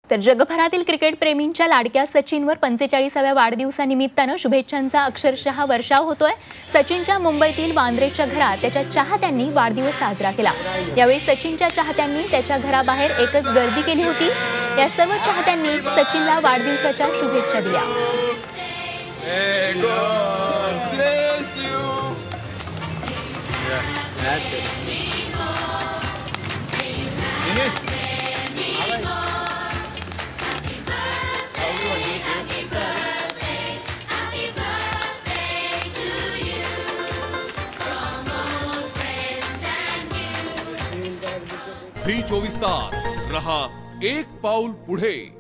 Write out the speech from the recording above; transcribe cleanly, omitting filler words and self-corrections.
तर जगभरातील क्रिकेट प्रेमींच्या लाडक्या सचिनवर 45व्या वाढदिवसानिमित्तानं शुभेच्छांचा अक्षरशः वर्षाव होतोय। सचिनच्या मुंबईतील वांद्रेच्या घरात त्याच्या चाहत्यांनी वाढदिवस साजरा केला। यावेळी सचिनच्या चाहत्यांनी त्याच्या घराबाहेर एकच गर्दी केली होती। या सर्व चाहत्यांनी सचिनला वाढदिवसाच्या शुभेच्छा दिल्या। झी 24 तास रहा एक पाऊल पुढे।